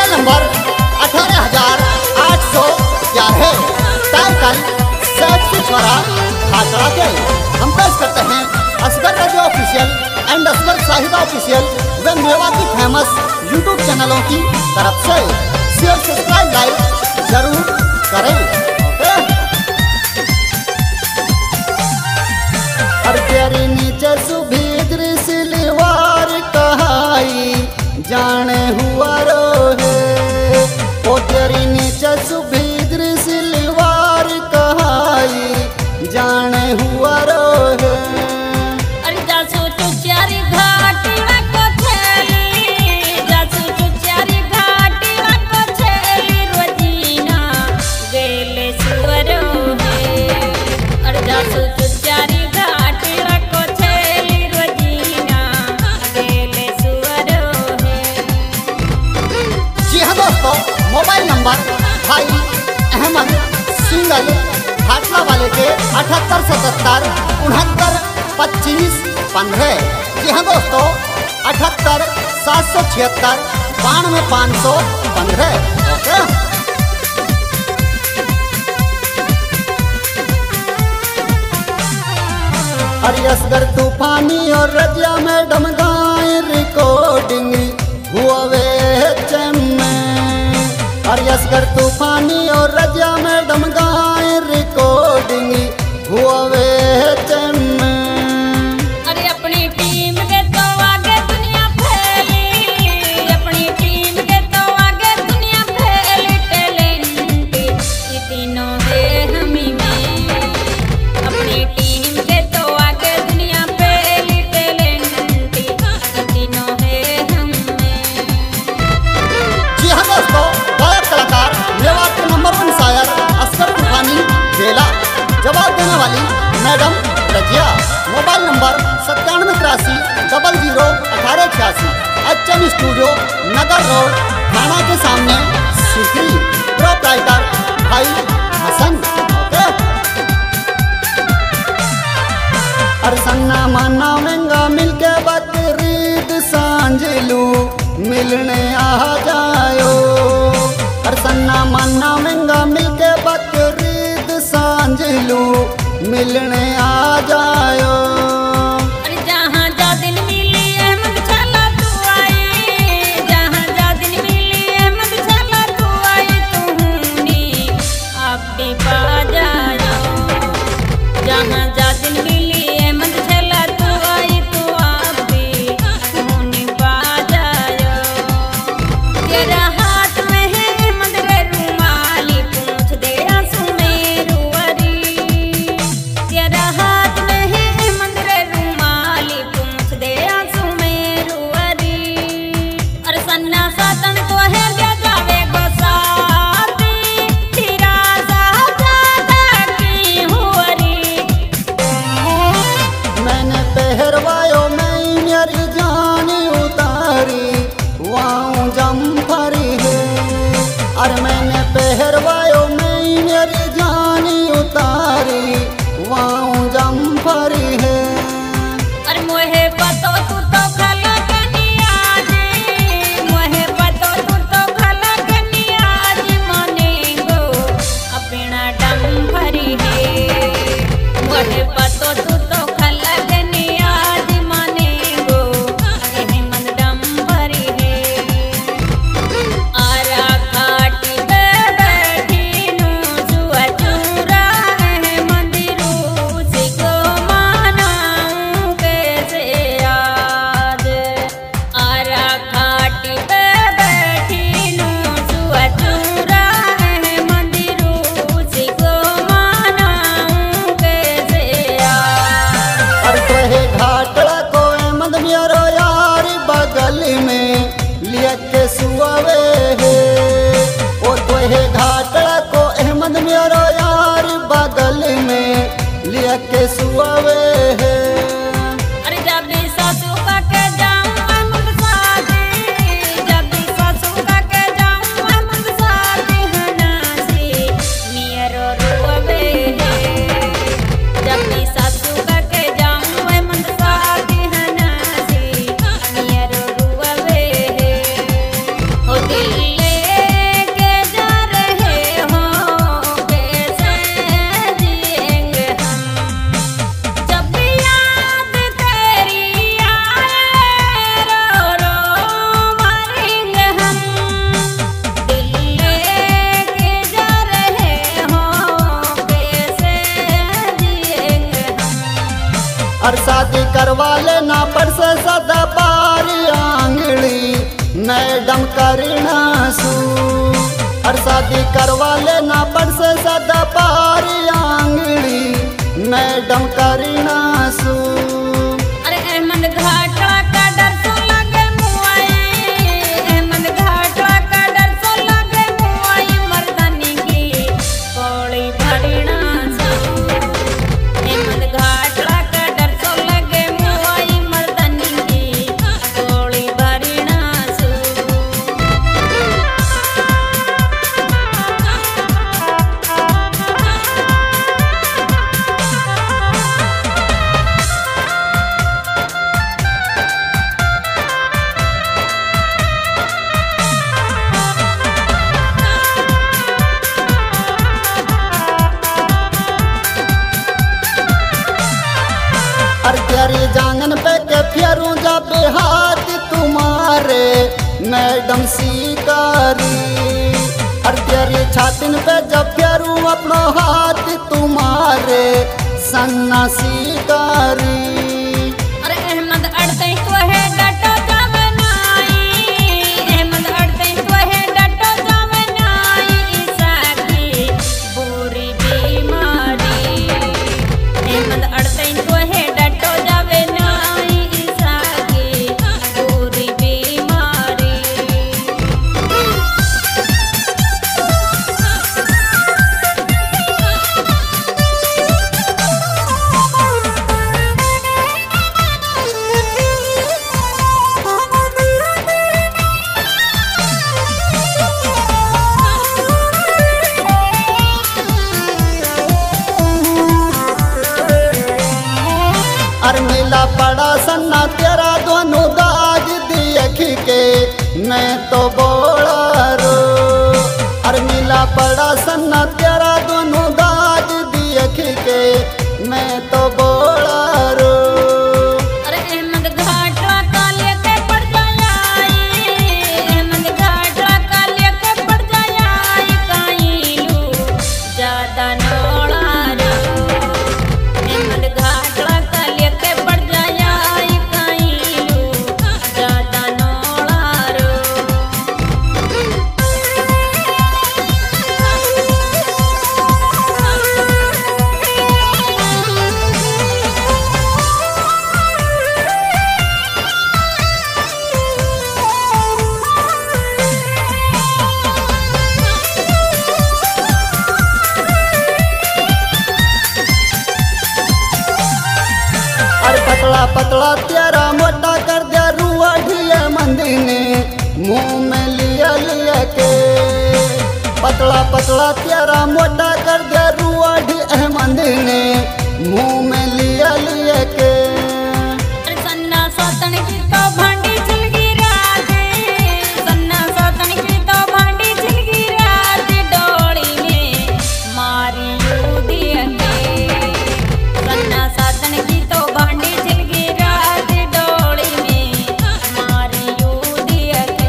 Serial number 18,811 title sexy छोरा खाकड़ा के। हम पेश करते हैं असगर रजी ऑफिशियल एंड असगर साहिबा ऑफिशियल व मेवाती फेमस यूट्यूब चैनलों की तरफ से। शेयर सब्सक्राइब लाइक जरूर करें। और तेरी नीचे सुभीद्र सिलवार कहाई जाने हुआ रोहे। ओ तेरी नीचे सुभीद्र सिलवार कहाई जाने हुआ रोहे। मोबाइल नंबर भाई अहमद सिंगल घाटला वाले के 7877 69 25 15। जी हाँ दोस्तों, 78 776 92 515। ओके। अरे असगर तूफानी और रजिया मैडम गाए रिकॉर्डिंग हुआ वे अरे असगर तूफानी और रजिया मैडम गाए रिकॉर्डिंग हुआ वे अरे अपनी टीम के तो आगे दुनिया फैली, अपनी टीम के तो आगे दुनिया फैली। टैलेंट तीनों है हमी में, अपनी टीम के तो आगे दुनिया फैली। टैलेंट तीनों है हम में। जी हाँ दोस्तों, मेवाती नंबर 1 शायर असगर तूफानी बेला जवाब देने वाली madam Razia. Mobile number 9783 00 1886। HM studio नगर रोड थाना के सामने सिकरी। प्रोप्राइटर भाई हसन। ओके। अरसन्ना माना महंगा मिलके बकरीद सांझलू मिलने आ जायो। अरसन्ना माना महंगा मिलके बकरीद सांझलू मिलने आ जायो। अरे जहाँ जा दिन मिली अहमद छाला तू आई, जहाँ जा दिन मिली अहमद छाला तू आई। तूनी आप भी पा जायो, जहाँ जा दिन मिली अहमद छाला तू आई। तू आप भी तूनी पा जायो। तेरा हाथ में है अहमद रे रुमाली, पूछ दे आंसू में रुअरी। तेरा हाथ में है अहमद रे रुमाली, पूछ दे आंसू में रुअरी। और सन्ना सातन तो है जावे गोसाती, तेरा साजा की हुअरी। मैंने पहरवायो मेरी जान उतारी वाऊं जमफरी है। और मैंने पहरवायो मेरी जान उतारी वाऊं जमफरी है। और मोहे पतो तू तो खला कनिया जी, मोहे पतो तू तो खला कनिया जी। मने गो अपना डम भरी है, मोहे पतो तू तो खला कनिया जी। मने गो अहमद डम भरी है। आरा घाटी पे बैठी नू जुआ चूरा अहमद रूस को मनाऊं कैसे याद। आरा घाटी पे बैठी नू जुआ चूरा अहमद रूस को मनाऊं कैसे याद। और तोहे घाटला को अहमद मेरो यार बगल में लिया के सुआवे है। ओ तोहे घाटला को अहमद मेरो यार बगल में लिया के सुआवे है। अरे जब भी सासू का के जाऊं अहमद शादी, जब भी सासू का के जाऊं अहमद शादी। हनासी नियरो रुअबे है, जब भी सासू का के जाऊं अहमद शादी। हनासी नियरो रुअबे है। हो दिल ले करना सू और शादी करवा लेना पड़ से सदा पारी आंगड़ी मैडम करना सू। अरे अहमद घाटला का डर सो लगे मुआई, अहमद घाटला का डर सो लगे मुआई मर्दानी की कोड़ी भरना सू। अहमद घाटला का डर सो लगे मुआई मर्दानी की कोड़ी भरना सू। और तेरी जांगन पे के फेरू जब हाथ तुम्हारे मैडम शिकारी और तेरी छातिन पे जब फेरू अपना हाथ तुम्हारे सन्ना शिकारी। अरे अहमद अड़ते तो है डटो जावे नाई, अहमद अड़ते तो है डटो जावे नाई ईसा की बुरी बीमारी। अहमद अड़ते तो है डटो जावे नाई ईसा की बुरी बीमारी। और मिला पड़ा सन्ना तेरा दोनों दाग देख के मैं तो बोला रो। और मिला पड़ा सन्ना तेरा दोनों दाग देख के मैं तो बोला रो। अरे अहमद घाटला का लेके पड़ जाई, अहमद घाटला का लेके पड़ जाई काईलू ज्यादा नोड़ा रो। अहमद घाटला का लेके पड़ जाई काईलू ज्यादा नोड़ा रो। और पतला पतला तेरा मोटा कर दिया रुआ ढिया मंदी ने मुंह में लिया लिया के। पतला पतला तेरा मोटा कर दिया रुआ ढिया मंदी ने मुंह में लिया लिया के। अरे सन्ना सातन की तो भांडी चिलगी रात, सन्ना सातन की तो भांडी चिलगी रात डोली में मारी यूदिया के। सन्ना सातन की तो भांडी चिलगी रात डोली में मारी यूदिया के।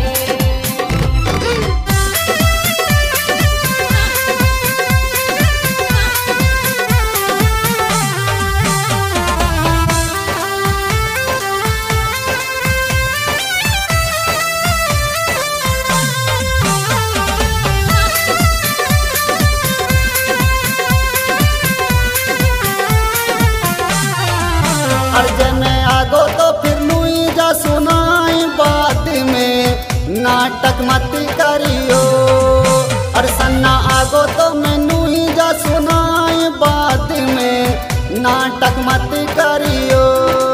और जने आगो तो फिर नुई जा सुनाई बाद में नाटक मत करियो। और सन्ना आगो तो मैं नुई जा सुनाई बाद में नाटक मत करियो।